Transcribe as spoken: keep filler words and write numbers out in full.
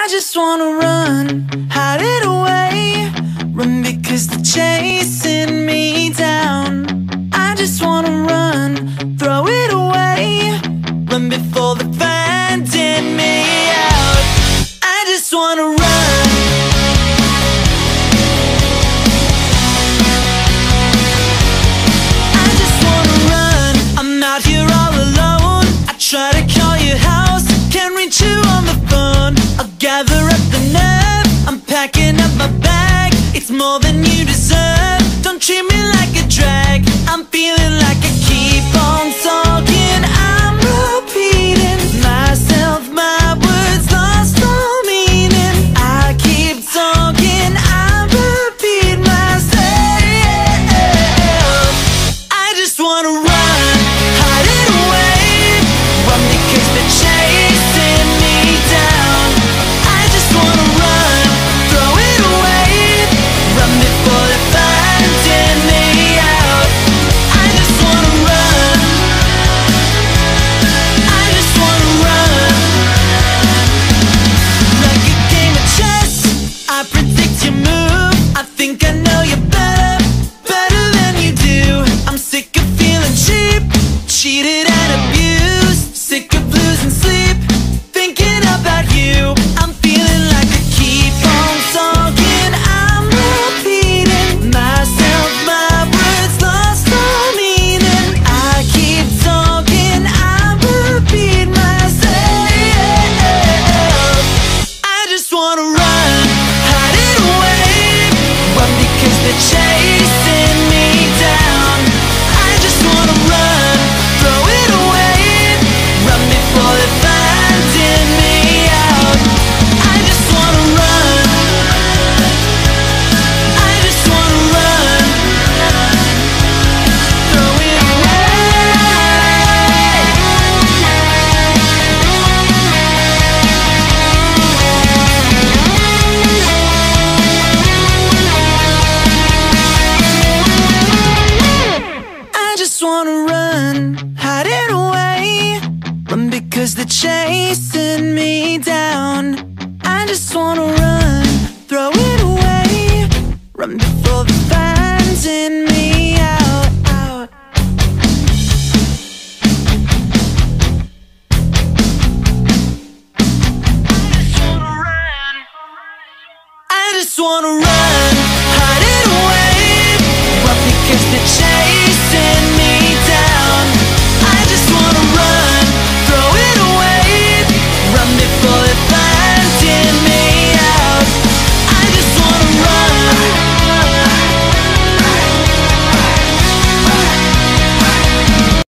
just wanna run, hide it away. Run because they're chasing me down. I just wanna run, throw it away. Run before they're finding me out. I just wanna run. I just wanna run. I'm out here all alone. I try to call your house, can't reach you on the phone. I'll gather up the nerve, I'm packing up my bag. It's more than you deserve, don't treat me like a drag. I'm feeling like I keep on talking, I'm repeating myself, my words lost all meaning. I keep talking, I repeat myself. I just wanna run, hide it away. Run because they're chasing me down. I just wanna run, throw it away. Run before they're finding me out. I just wanna run. I just wanna run. Like a game of chess, I predict your move. I think I know you better, better than you do. I'm sick of feeling cheap, cheated and abused. Sick of losing sleep, thinking about you. I'm feeling like I keep on talking, I'm repeating myself, my words lost all meaning. I keep talking, I repeat myself. I just wanna run, hide it away. Run because they're chasing me down. I just wanna run, throw it away. Run before they're finding me out. I just wanna run. I just wanna run. Throw it I just wanna run, hide it away. Run because they're chasing me down. I just wanna run, throw it away. Run before they're finding me out, out. I just wanna run, hide it away. Run because they're chasing